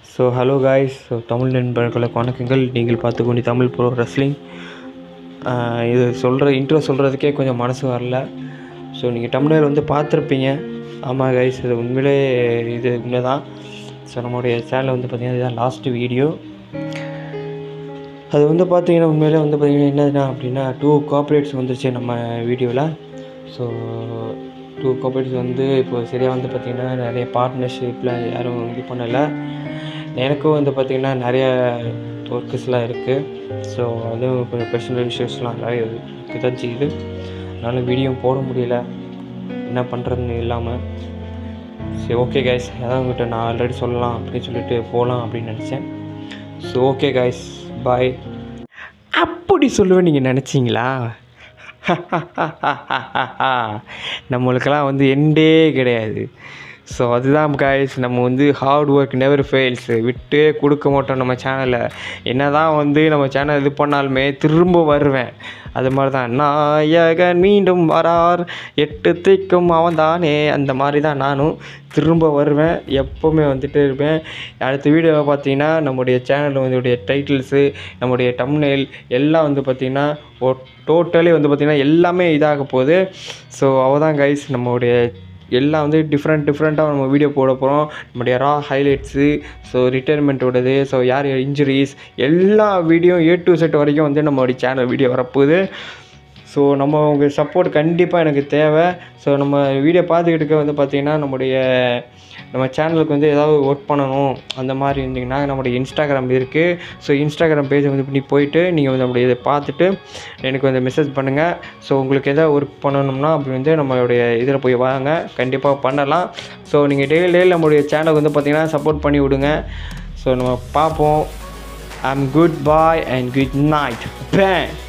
So hello guys. So Tamil நண்பர்களுக்கு வணக்கங்கள். நீங்கள் பார்த்துக்கொண்டு தமிழ் ப்ரோ ரெஸ்லிங். இது இன்ட்ரோ சொல்கிறதுக்கே கொஞ்சம் மனசு வரல. ஸோ நீங்கள் தமிழர் வந்து பார்த்துருப்பீங்க. ஆமாம் காய்ஸ், இது உண்மை தான். ஸோ நம்மளுடைய சேனலில் வந்து பார்த்திங்கன்னா இதுதான் லாஸ்ட்டு வீடியோ. அது வந்து பார்த்திங்கன்னா உண்மையிலே வந்து பார்த்திங்கன்னா என்னதுன்னா அப்படின்னா 2 கார்ப்பரேட்ஸ் வந்துருச்சு நம்ம வீடியோவில். ஸோ 2 கார்ப்பரேட்ஸ் வந்து இப்போ சரியாக வந்து பார்த்திங்கன்னா நிறைய பார்ட்னர்ஷிப்பில் யாரும் இது பண்ணலை. எனக்கும் வந்து பார்த்திங்கன்னா நிறைய ஒர்க்கஸ்லாம் இருக்குது. ஸோ அதுவும் கொஞ்சம் பர்சனல் இஷ்யூஸ்லாம் நிறைய தான் செய்யுது. அதனால் வீடியோ போட முடியல, என்ன பண்ணுறதுன்னு இல்லாமல். சரி, ஓகே கைஸ், அதான் உங்கள்கிட்ட நான் ஆல்ரெடி சொல்லலாம் அப்படின்னு சொல்லிட்டு போகலாம் அப்படின்னு நினச்சேன். So okay guys, bye. அப்படி சொல்லுவேன் நீங்கள் நினச்சிங்களா? நம்மளுக்கெல்லாம் வந்து எண்டே கிடையாது. ஸோ அதுதான் காய்ஸ், நம்ம வந்து ஹார்ட் ஒர்க் நெவர் ஃபெயில்ஸ், விட்டே கொடுக்க மாட்டோம் நம்ம சேனலை. என்ன தான் வந்து நம்ம சேனல் இது பண்ணாலுமே திரும்ப வருவேன். அது மாதிரி தான் நாயகன் மீண்டும் வரார், 8 திக்கும் அவன் தானே, அந்த மாதிரி தான் நானும் திரும்ப வருவேன். எப்போவுமே வந்துட்டு இருப்பேன். அடுத்த வீடியோவை பார்த்தீங்கன்னா நம்முடைய சேனல் வந்து டைட்டில்ஸு, நம்முடைய தம்ப்நெயில் எல்லாம் வந்து பார்த்திங்கன்னா டோட்டலி வந்து பார்த்திங்கன்னா எல்லாமே இதாக போகுது. ஸோ அவதான் கைஸ், நம்மளுடைய எல்லாம் வந்து டிஃப்ரெண்ட்டாக நம்ம வீடியோ போட போகிறோம். நம்முடைய ரா ஹைலைட்ஸு, ஸோ ரிட்டைர்மெண்ட்டோடது, ஸோ யார் இன்ஜுரிஸ், எல்லா வீடியோ A to Z வரைக்கும் வந்து நம்மளுடைய சேனல் வீடியோ வரப்போகுது. ஸோ உங்கள் சப்போர்ட் கண்டிப்பாக எனக்கு தேவை. ஸோ நம்ம வீடியோ பார்த்துக்கிட்டு வந்து பார்த்திங்கன்னா நம்ம சேனலுக்கு வந்து ஏதாவது ஒர்க் பண்ணணும் அந்த மாதிரி இருந்திங்கன்னா நம்முடைய இன்ஸ்டாகிராம் இருக்குது. ஸோ இன்ஸ்டாகிராம் பேஜை வந்து போயிட்டு நீங்கள் வந்து நம்முடைய இதை பார்த்துட்டு எனக்கு வந்து மெசேஜ் பண்ணுங்கள். ஸோ உங்களுக்கு எதாவது ஒர்க் பண்ணணும்னா அப்படி வந்து நம்மளுடைய இதில் போய் வாங்க, கண்டிப்பாக பண்ணலாம். ஸோ நீங்கள் டெய்லி நம்மளுடைய சேனலுக்கு வந்து பார்த்திங்கன்னா சப்போர்ட் பண்ணி விடுங்க. ஸோ நம்ம பார்ப்போம். I'm good bye and good night.